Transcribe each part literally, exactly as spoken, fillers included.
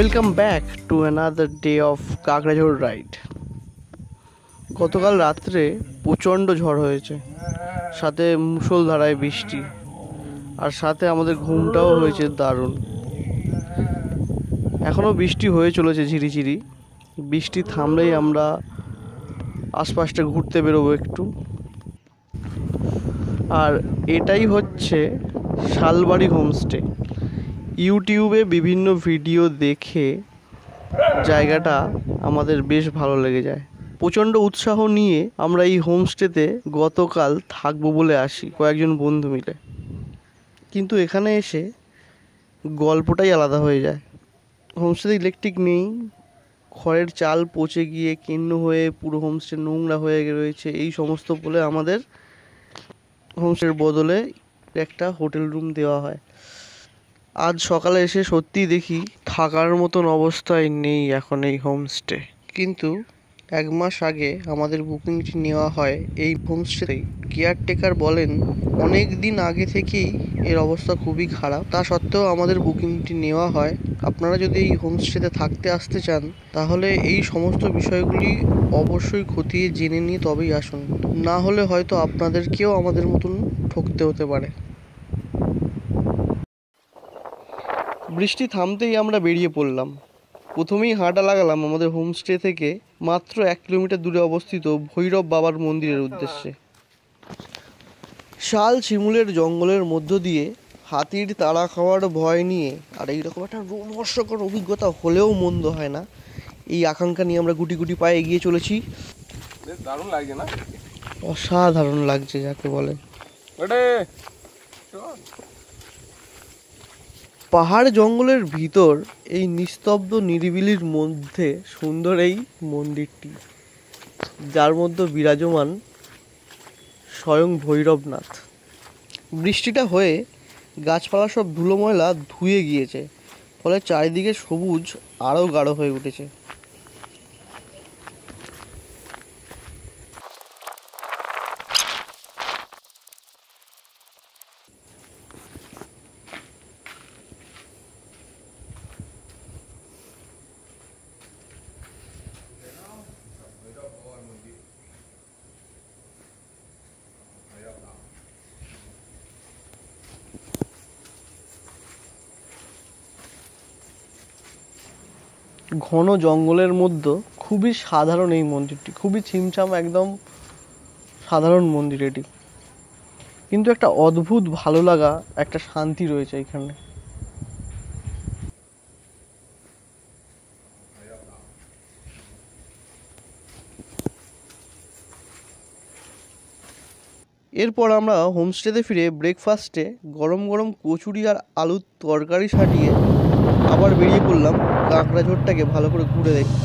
Welcome back to another day of Kakrajhore ride. গতকাল রাত্রে প্রচণ্ড ঝড় হয়েছে, সাথে মুষলধারায় বৃষ্টি, আর সাথে আমাদের ঘুমটাও হয়েছে দারুণ। এখনও বৃষ্টি হয়ে চলেছে ঝিরিঝিরি। বৃষ্টি থামলেই আমরা আশপাশটা ঘুরতে বেরোবো একটু। আর এটাই হচ্ছে শালবাড়ি হোমস্টে। ইউটিউবে বিভিন্ন ভিডিও দেখে জায়গাটা আমাদের বেশ ভালো লেগে যায়। প্রচণ্ড উৎসাহ নিয়ে আমরা এই হোমস্টেতে গতকাল থাকবো বলে আসি কয়েকজন বন্ধু মিলে, কিন্তু এখানে এসে গল্পটাই আলাদা হয়ে যায়। হোমস্টেতে ইলেকট্রিক নেই, খড়ের চাল পচে গিয়ে কিন্ন হয়ে পুরো হোমস্টে নোংরা হয়ে রয়েছে। এই সমস্ত বলে আমাদের হোমস্টের বদলে একটা হোটেল রুম দেওয়া হয়। আজ সকালে এসে সত্যিই দেখি থাকার মতন অবস্থায় নেই এখন এই হোমস্টে, কিন্তু এক মাস আগে আমাদের বুকিংটি নেওয়া হয় এই হোমস্টেতেই। কেয়ারটেকার বলেন অনেক দিন আগে থেকেই এর অবস্থা খুবই খারাপ, তা সত্ত্বেও আমাদের বুকিংটি নেওয়া হয়। আপনারা যদি এই হোমস্টেতে থাকতে আসতে চান তাহলে এই সমস্ত বিষয়গুলি অবশ্যই খতিয়ে জেনে নিয়ে তবেই আসুন, না হলে হয়তো আপনাদেরকেও আমাদের মতন ঠকতে হতে পারে। বৃষ্টি থামতেই আমরা বেরিয়ে পড়লাম। প্রথমেই হাঁটা লাগালাম আমাদের হোমস্টে থেকে মাত্র এক কিলোমিটার দূরে অবস্থিত ভৈরব বাবার মন্দিরের উদ্দেশ্যে। শাল শিমুলের জঙ্গলের মধ্য দিয়ে হাতির তাড়া খাওয়ার ভয় নিয়ে আর এইরকম একটা রোমহর্ষকর অভিজ্ঞতা হলেও মন্দ হয় না, এই আকাঙ্ক্ষা নিয়ে আমরা গুটি গুটি পায়ে এগিয়ে চলেছি। দারুণ লাগছে না? অসাধারণ লাগছে যাকে বলে। পাহাড় জঙ্গলের ভিতর এই নিস্তব্ধ নিরিবিলির মধ্যে সুন্দর এই মন্দিরটি, যার মধ্যে বিরাজমান স্বয়ং ভৈরবনাথ। বৃষ্টিটা হয়ে গাছপালা সব ধুলো ময়লা ধুয়ে গিয়েছে, ফলে চারিদিকে সবুজ আরও গাঢ় হয়ে উঠেছে। ঘন জঙ্গলের মধ্যে খুবই সাধারণ এই মন্দিরটি, খুবই ছিমছাম, একদম সাধারণ মন্দির এটি, কিন্তু একটা অদ্ভুত ভালো লাগা, একটা শান্তি রয়েছে এখানে। এরপর আমরা হোমস্টেতে ফিরে ব্রেকফাস্টে গরম গরম কচুরি আর আলুর তরকারি সাটিয়ে আবার বেরিয়ে পড়লাম কাকড়াঝোড়টাকে ভালো করে ঘুরে দেখতে।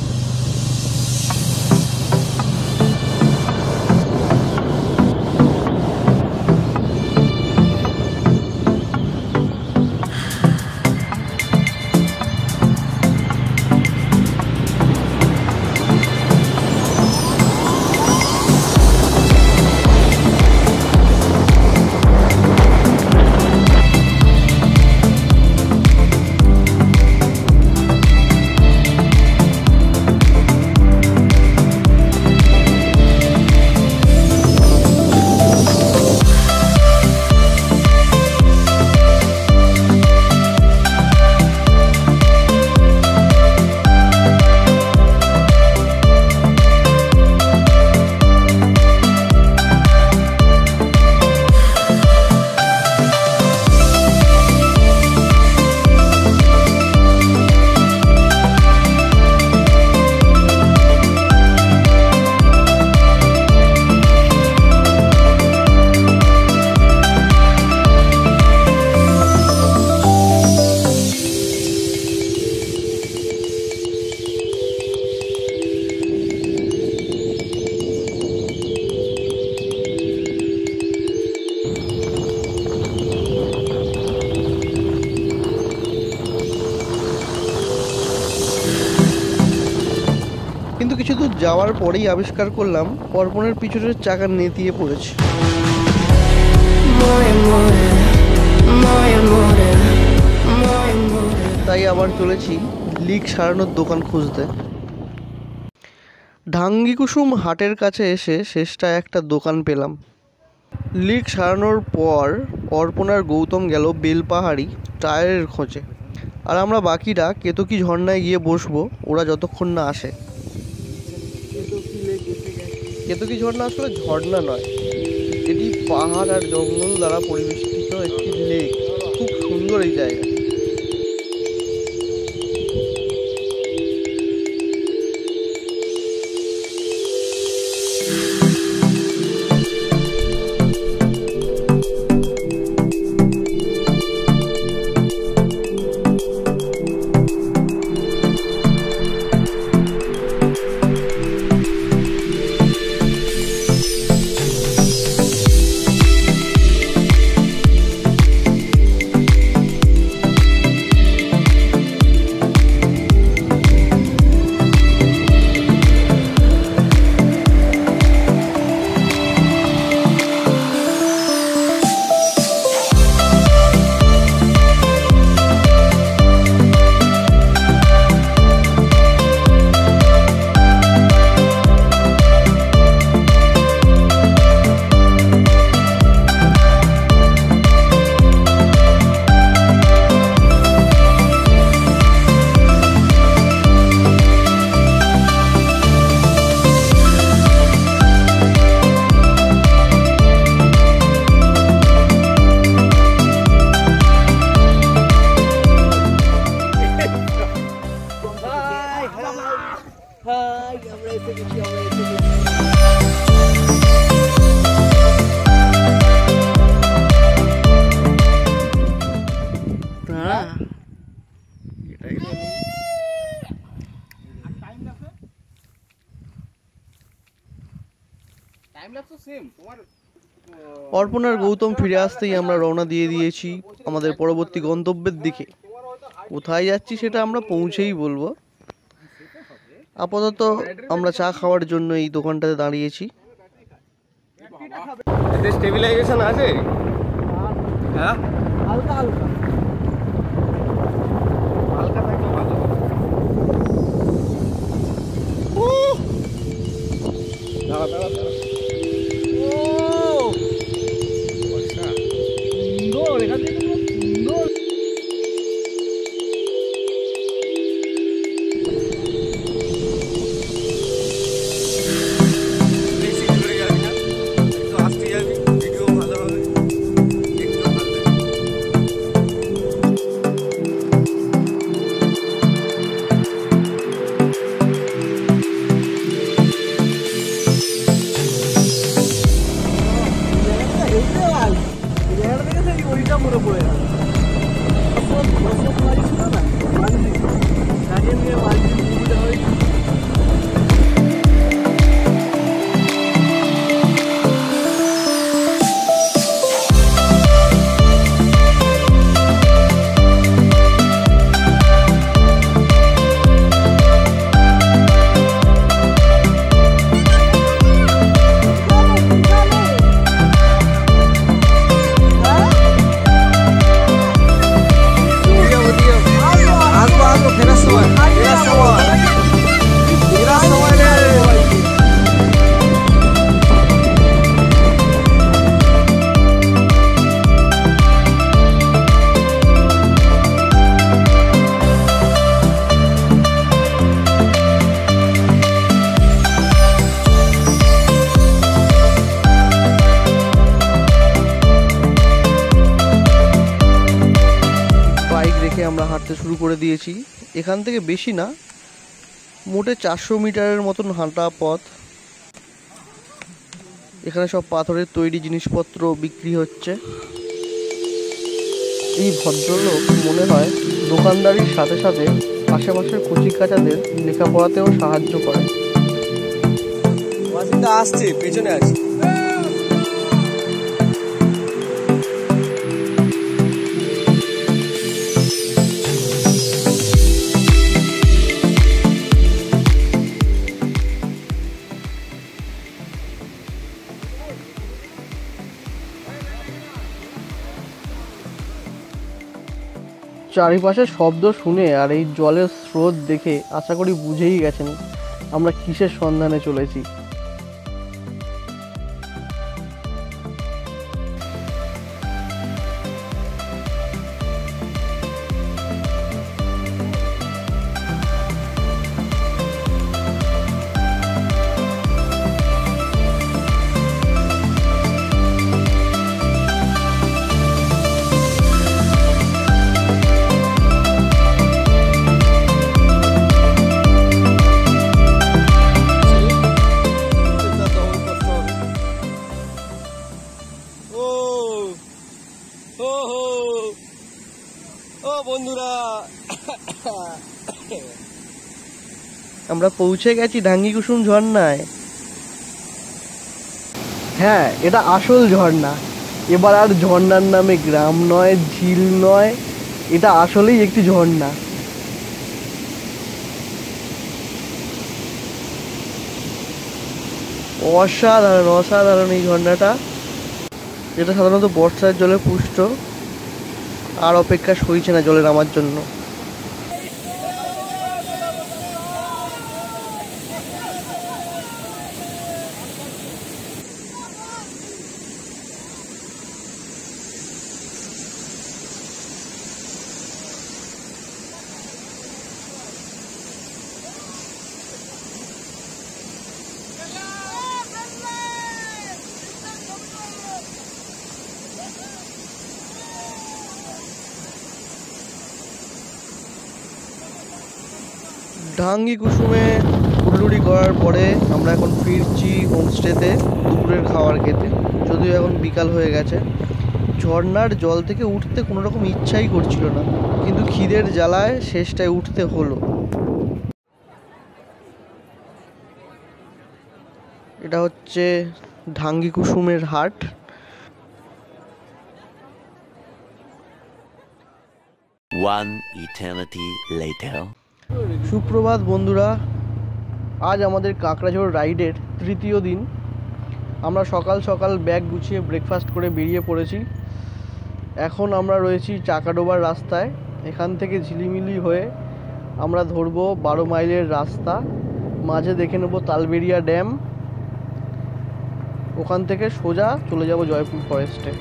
কিন্তু কিছু দূর যাওয়ার পরেই আবিষ্কার করলাম অর্পণের পিছনের চাকা নেতিয়ে পড়েছে। তাই আবার চলেছি লিক সারানোর দোকান খুঁজতে। ঢাঙ্গি কুসুম হাটের কাছে এসে শেষটায় একটা দোকান পেলাম। লিক সারানোর পর অর্পণার গৌতম গেল বেলপাহাড়ি টায়ারের খোঁজে, আর আমরা বাকিরা কেতকী ঝর্ণায় গিয়ে বসবো ওরা যতক্ষণ না আসে। কেতকী ঝর্ণা আসলে ঝর্ণা নয়, এটি পাহাড় আর জঙ্গল দ্বারা পরিবেষ্টিত একটি লেক। খুব সুন্দর এই জায়গা। অর্পণ আর গৌতম ফিরে আসতেই আমরা রওনা দিয়ে দিয়েছি আমাদের পরবর্তী গন্তব্যের দিকে। কোথায় যাচ্ছি সেটা আমরা পৌঁছেই বলবো। আপাতত আমরা চা খাওয়ার জন্য এই দোকানটাতে দাঁড়িয়েছি। এতে স্টেবিলাইজেশন আছে? হ্যাঁ, হালকা হালকা হালকা থাকলে ভালো। দাঁড়া দাঁড়া দাঁড়া। সুন্দর, এখান থেকে সুন্দর। আমরা হাঁটতে শুরু করে দিয়েছি। এখান থেকে বেশি না, মোটে চারশো মিটারের মতন হাঁটা পথ। এখানে সব পাথরের তৈরি জিনিসপত্র বিক্রি হচ্ছে। এই ভদ্রলোক মনে হয় দোকানদারির সাথে সাথে আশেপাশের কচিকাচাদের লেখাপড়াতেও সাহায্য করে। আসছে, পেছনে আছে। চারিপাশের শব্দ শুনে আর এই জলের স্রোত দেখে আশা করি বুঝেই গেছেন আমরা কিসের সন্ধানে চলেছি। বন্ধুরা আমরা পৌঁছে গেছি ঢাঙ্গি কুসুম ঝর্ণায়। হ্যাঁ, এটা আসল ঝর্ণা। এবার আর ঝর্ণার নামে গ্রাম নয়, ঝিল নয়, এটা আসলেই একটি ঝর্ণা। অসাধারণ অসাধারণ এই ঝর্ণাটা। এটা সাধারণত বর্ষার জলে পুষ্ট, আর অপেক্ষা সইছে না জলে নামার জন্য। ঢাঙ্গি কুসুমে হুল্লুড়ি করার পরে আমরা এখন ফিরছি হোমস্টেতে দুপুরের খাবার খেতে। যদিও এখন বিকাল হয়ে গেছে। ঝর্ণার জল থেকে উঠতে কোনো রকম ইচ্ছাই করছিল না, কিন্তু খিদের জ্বালায় শেষটায় উঠতে হলো। এটা হচ্ছে ঢাঙ্গি কুসুমের হাট। One eternity later. সুপ্রভাত বন্ধুরা, আজ আমাদের কাঁকড়াঝোড় রাইডের তৃতীয় দিন। আমরা সকাল সকাল ব্যাগ গুছিয়ে ব্রেকফাস্ট করে বেরিয়ে পড়েছি। এখন আমরা রয়েছি চাকাডোবার রাস্তায়। এখান থেকে ঝিলিমিলি হয়ে আমরা ধরবো বারো মাইলের রাস্তা। মাঝে দেখে নেব তালবেরিয়া ড্যাম, ওখান থেকে সোজা চলে যাব জয়পুর ফরেস্টে।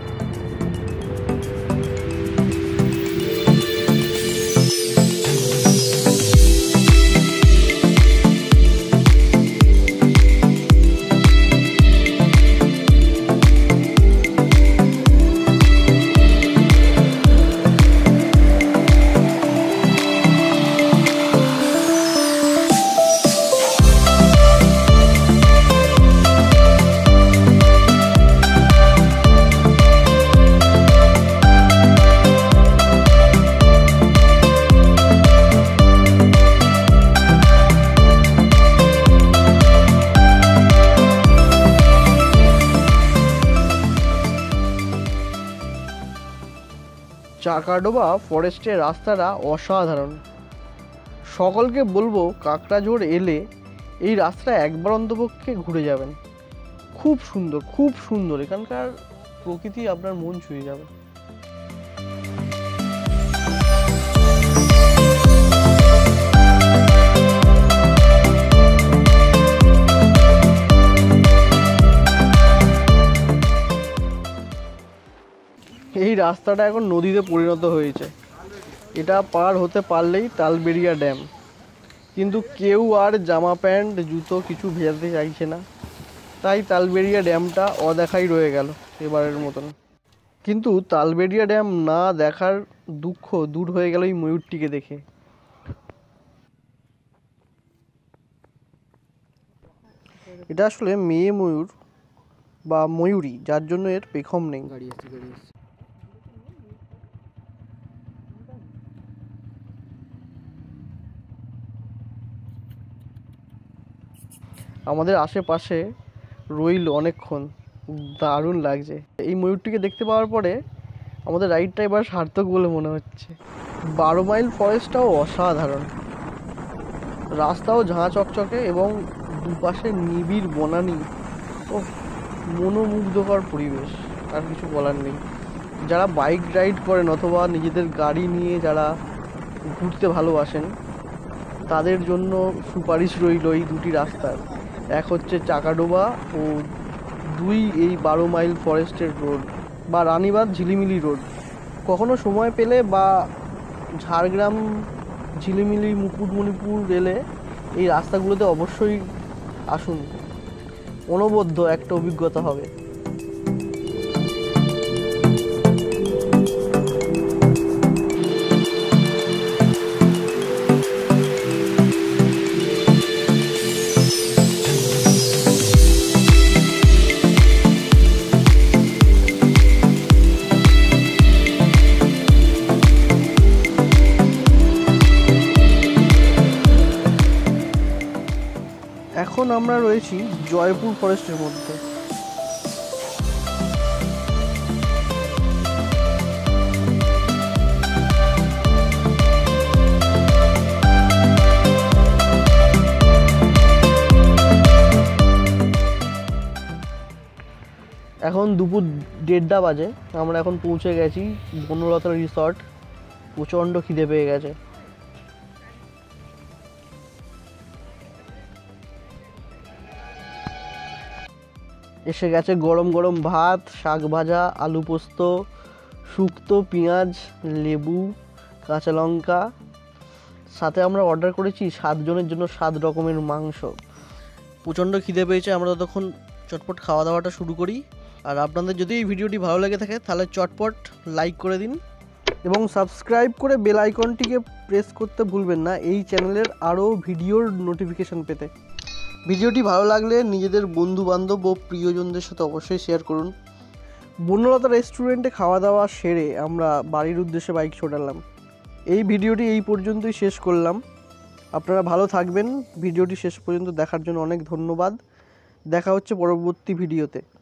চাকাডোবা ফরেস্টের রাস্তাটা অসাধারণ। সকলকে বলবো কাঁকড়াঝোড় এলে এই রাস্তা একবার অন্তপক্ষে ঘুরে যাবেন। খুব সুন্দর, খুব সুন্দর। এখানকার প্রকৃতি আপনার মন ছুঁয়ে যাবে। এই রাস্তাটা এখন নদীতে পরিণত হয়েছে। এটা পার হতে পারলেই তালবেরিয়া ড্যাম, কিন্তু কেউ আর জামা প্যান্ট জুতো কিছু ভেজাতে চাইছে না, তাই তালবেরিয়া ড্যামটা অদেখাই রয়ে গেল এবারের মতন। কিন্তু তালবেরিয়া ড্যাম না দেখার দুঃখ দূর হয়ে গেল এই ময়ূরটিকে দেখে। এটা আসলে মেয়ে ময়ূর বা ময়ূরী, যার জন্য এর পেখম নেই। আমাদের আশেপাশে রইল অনেকক্ষণ, দারুণ লাগছে। এই ময়ূরটিকে দেখতে পাওয়ার পরে আমাদের রাইডটা এবার সার্থক বলে মনে হচ্ছে। বারো মাইল ফরেস্টটাও অসাধারণ। রাস্তাও ঝাঁ চকচকে এবং দুপাশে নিবিড় বনানী ও মনোমুগ্ধকর পরিবেশ, আর কিছু বলার নেই। যারা বাইক রাইড করেন অথবা নিজেদের গাড়ি নিয়ে যারা ঘুরতে ভালোবাসেন তাদের জন্য সুপারিশ রইল এই দুটি রাস্তার। এক হচ্ছে চাকাডোবা ও দুই এই বারো মাইল ফরেস্টের রোড বা রানীবাঁধ ঝিলিমিলি রোড। কখনো সময় পেলে বা ঝাড়গ্রাম ঝিলিমিলি মুকুটমণিপুর রেলে এই রাস্তাগুলোতে অবশ্যই আসুন, অনবদ্য একটা অভিজ্ঞতা হবে। এখন আমরা রয়েছি জয়পুর ফরেস্টের মধ্যে। এখন দুপুর দেড়টা বাজে, আমরা এখন পৌঁছে গেছি বনলতা রিসর্ট। প্রচণ্ড খিদে পেয়ে গেছে। এসে গেছে গরম গরম ভাত, শাক ভাজা, আলু পোস্ত, শুক্তো, পেঁয়াজ, লেবু, কাঁচা লঙ্কা। সাথে আমরা অর্ডার করেছি সাতজনের জন্য সাত রকমের মাংস। প্রচণ্ড খিদে পেয়েছে, আমরা ততক্ষণ চটপট খাওয়া দাওয়াটা শুরু করি। আর আপনাদের যদি এই ভিডিওটি ভালো লেগে থাকে তাহলে চটপট লাইক করে দিন এবং সাবস্ক্রাইব করে বেল আইকনটিকে প্রেস করতে ভুলবেন না এই চ্যানেলের আরও ভিডিওর নোটিফিকেশান পেতে। ভিডিওটি ভালো লাগলে নিজেদের বন্ধু বান্ধব ও প্রিয়জনদের সাথে অবশ্যই শেয়ার করুন। বনলতা রেস্টুরেন্টে খাওয়া দাওয়া সেরে আমরা বাড়ির উদ্দেশ্যে বাইক ছোটালাম। এই ভিডিওটি এই পর্যন্তই শেষ করলাম। আপনারা ভালো থাকবেন। ভিডিওটি শেষ পর্যন্ত দেখার জন্য অনেক ধন্যবাদ। দেখা হচ্ছে পরবর্তী ভিডিওতে।